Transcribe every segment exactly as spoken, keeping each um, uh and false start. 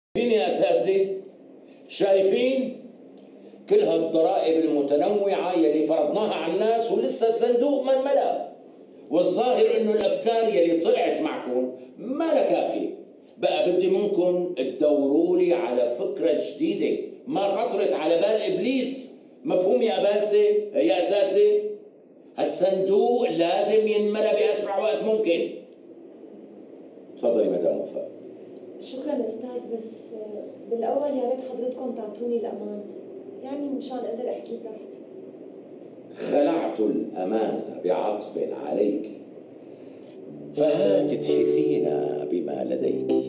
شايفين يا أساتذة؟ شايفين؟ كل هالضرائب المتنوعة يلي فرضناها على الناس ولسه الصندوق ما انملأ، والظاهر إنه الأفكار يلي طلعت معكم ما لها كافية. بقى بدي منكم تدوروا لي على فكرة جديدة ما خطرت على بال إبليس. مفهوم يا أبانسة يا أساتذة؟ هالصندوق لازم ينملأ بأسرع وقت ممكن. تفضلي مدام وفاء. شكرا استاذ، بس بالاول يا ريت حضرتكم تعطوني الامان، يعني مشان اقدر احكي براحتي. خلعت الأمان بعطف عليك، فهات تحلفينا بما لديك.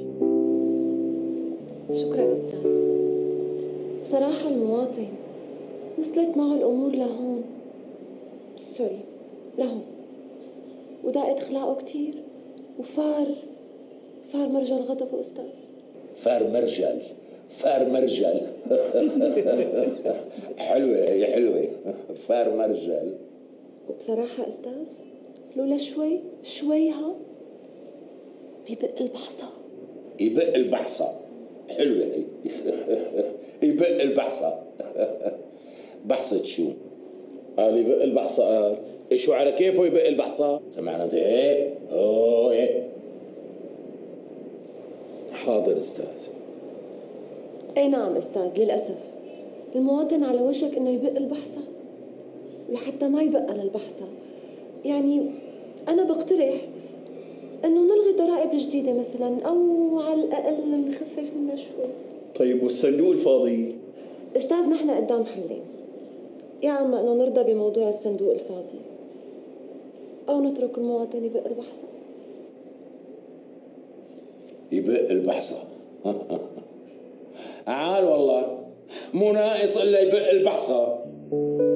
شكرا استاذ. بصراحة المواطن وصلت معه الامور لهون، سوري لهون، ودقت خلاقه كتير وفار فار مرجل غضبه استاذ. فار مرجل فار مرجل حلوة هي حلوة، فار مرجل. وبصراحة استاذ لولا شوي شويها بيبق البحصة. يبق البحصة، حلوة هي يبق البحصة. بحصة شو؟ قال يبق البحصة. قال إيه شو على كيفه يبق البحصة؟ سمعنا انت ايه؟ اوه ايه. حاضر استاذ. اي نعم استاذ، للأسف المواطن على وشك انه يبق البحصة، ولحتى ما يبقى للبحصة يعني انا بقترح انه نلغي الضرائب الجديدة مثلا، او على الاقل نخفف منها شوي. طيب والصندوق الفاضي؟ استاذ نحن قدام حلين، يا اما انه نرضى بموضوع الصندوق الفاضي او نترك المواطن يبق البحصة. يبق البحصة عال والله، مو ناقص الا يبق البحصة.